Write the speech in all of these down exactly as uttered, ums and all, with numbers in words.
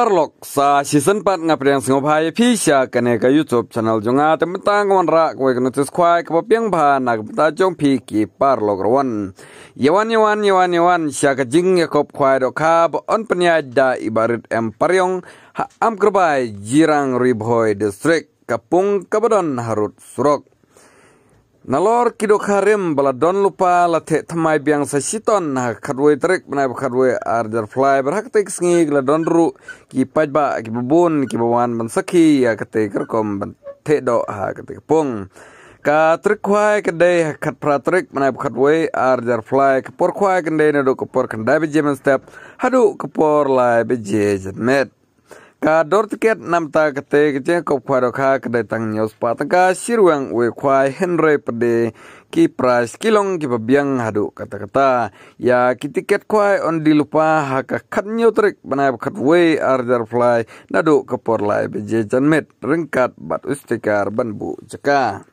Parlok sa season pat nga priang singophai phisha kane ka YouTube channel jonga temtang wanra ko notice khwai ka piang bha na ta jong phi ki Parlok ron yawan yawan yawan yawan sha ka jing yakop khwai do kha on panya da ibarit em paryong am kerbai jirang ribhoi district kapung kabadon harut surok nalor kido karim bala don lupa lathe thamai biang sa siton na khadwe trek banai khadwe arjar fly berhak tek sngi la don ru ki pajba ki bubun ki bawan ban sakhi ya kate kerkom ban the do ha kate pung ka trek khwai kade khat pra trek banai khadwe arjar fly ka por khwai kande na do ko por kanda be jemen step hadu ko por lai be je met ka dor tiket nam ta kate ke kop khwai kha kade tang news pa ta ka sirwang we khwai henry pade ki price kilong ki babiang hadu kata kata ya ki tiket khwai on dilupa ha ka khat nyu trek banai khat we arjar fly nadu ka por lai be je janmet ringkat bat ustikar banbu jaka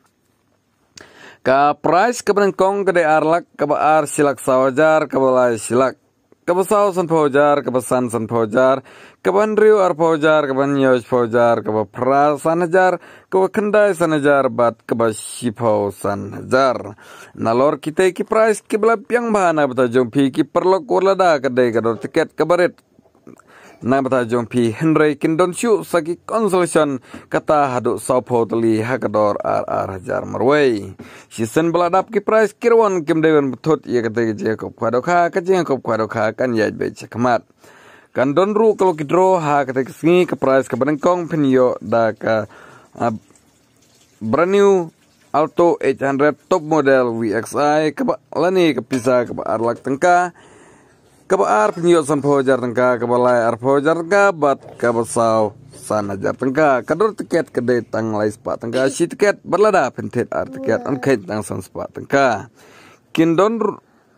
ka price ka bangkong kade arlak ka ba ar silak sawajar ka balai silak kabasau san paujar kabasan san paujar kaban riu ar paujar kaban yoj paujar kaba pra san hajar kaba khandai san hajar bat kaba shipau san hajar nalor kita ki price ki bala piang bahana bata jompi ki perlok urlada kadai kador tiket kabaret na bata jompi henry kindon shu saki consolation kata hadu saupo tali hakador ar ar hajar marway season beladap ki price kirwan kim dewan betut ya kata je kop kwadoka kajeng kop kwadoka kan ya be cekmat kan don ru kalau kidro ha kata singi ke price ke benengkong penyo da ka uh, brand new Alto eight hundred top model V X I ke lani ke pisa ke arlak tengka kabar penyo san pojar tengka kabalai ar pojar tengka bat kabasau san hajar tengka kador tiket kedai tang lai spa tengka si tiket berlada pentet ar tiket on kait tang san spa tengka kindon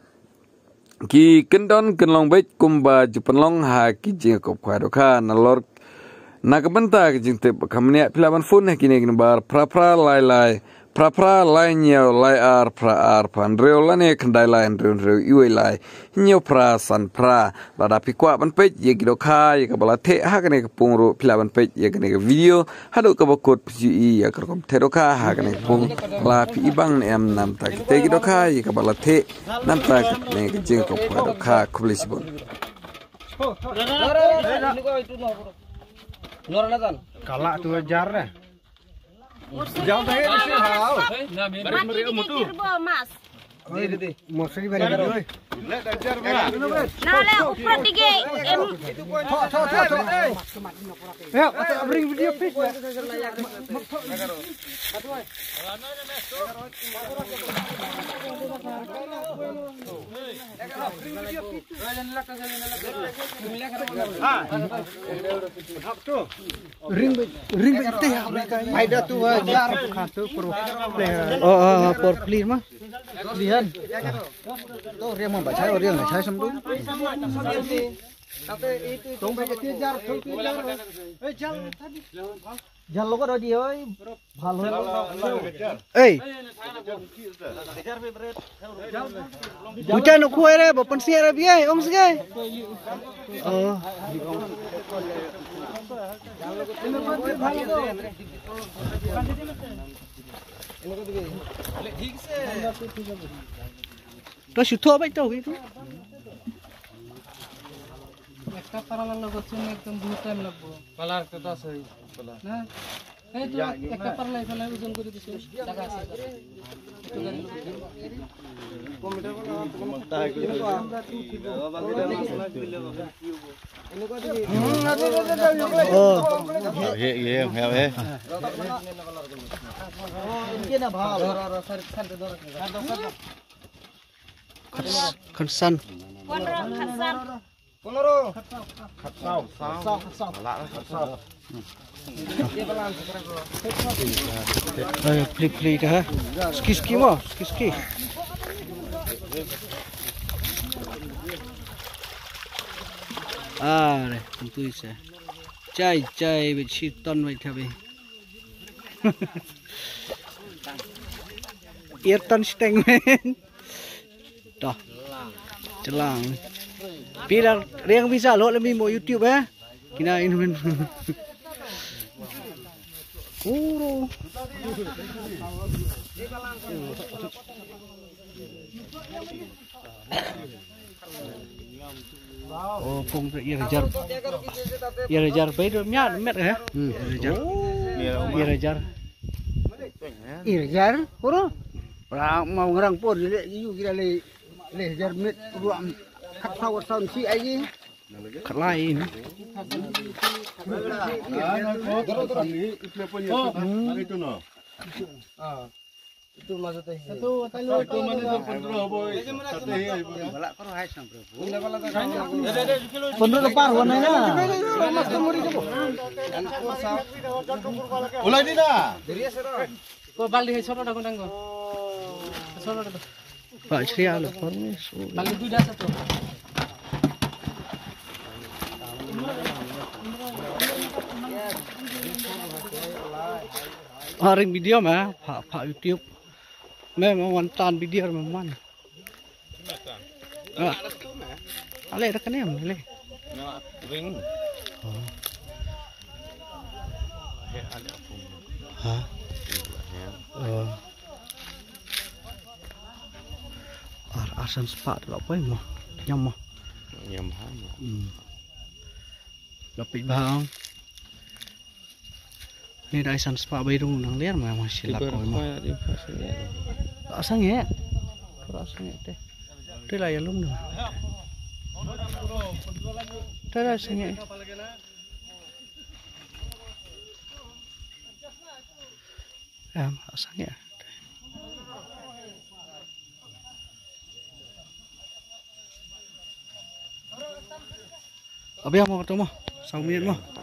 ki kindon kenlong bet kumba jupenlong ha ki jing kop kwadoka nalor nakabenta ki jing te kamne pilaban fun kini kini bar pra pra lai lai pra pra lai nyo lai ar pra ar pan reo lane kandai lai reo reo iwe lai nyo pra san pra lada pikwa ban pej ye gido kha ye kabala the ha kane kapung ro pila ban pej ye kane video hadu kabakot pji ya kerkom thero kha ha kane pung la pi bang em nam ta te gido kha ye kabala the nam ta ne jing ko kwa kha khublisibon kalak tu jar dah. Jauh dah ni sih hal. Mari mari mutu. Mas. Ini di mosri balik oi. Nak dajar mana? Nah, le uprat dige. Em. Tho tho tho tho. Ya, kita bring video please. Ring ring teh ada tu jar khatu pro player. Oh oh por clear mah. Lihat. Tuh dia mau baca dia enggak saya sembuh. Tapi itu tong baca jar tong jar. Eh jar tadi. Jar lo kok dia oi. Bhalo. Eh. Hujan aku ere bapan siara biai om sege. Oh. तो शुद्ध हो बैठा होगी तू একটা পারালার লোক হচ্ছে একদম বহুত টাইম লাগবে পালার কথা সহি পালা না এই তো একটা পারালাই ফেলা ওজন করে দিছে টাকা আছে কমিটার বলা কোনো টাকা কি আমরা টু থিবো ও ये ये है है इनके ना भाव सर सर दो Kansan. Konro Hasan. Konro. Khatsau. Khatsau. Khatsau. Lak khatsau. Dia balan sekarang. Eh, plik-plik dah. Ski-ski mah, ski-ski. Ah, deh, tentu isa. Chai chai beci ton mai thabe. Earton steng men. Dah. Celang. Pilar yang bisa lo lebih mau YouTube eh. Kinain men. Uro. Oh, pung ir jar. Ir jar bay do miat met ha. Ir jar. Ir jar. Ir jar, uro. Orang mau ngerang pun le yu kira le le jar met ruam kat saw sound si ai. Kat lain. Itu no. Ah. Itu maksudnya. Itu talo itu mana pendro boy. Balak karo hai sam bro. Pendro lepar warnanya. Ulai di dah. Kau balik soro dah kundang kau. Soro dah. Pak Sri ala formis. Balik tu dah satu. Haring video mah, pak pak YouTube. Memang wantan video memang. Ah, ale dah kena ale. Ring. Hah? Oh. Ar asan spa tu apa mah? Nyam mah. Nyam ham. Hmm. Lapit bang. Ni dah asan spa bayrung nang liar mah masih lak kau mah. Asang ya. Asang ya teh. Tu lah ya lum dah. Tu lah asang ya. Ya, asang ya. Abi mau ketemu, satu minit mah.